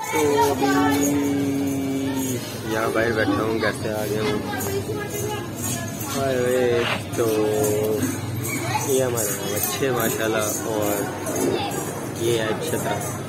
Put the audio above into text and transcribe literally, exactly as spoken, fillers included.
तो अभी यहाँ बाहर बैठा हूँ, घर से आ गया हूँ। अरे तो ये हमारे यहाँ अच्छे माशाल्लाह, और ये है छतरा।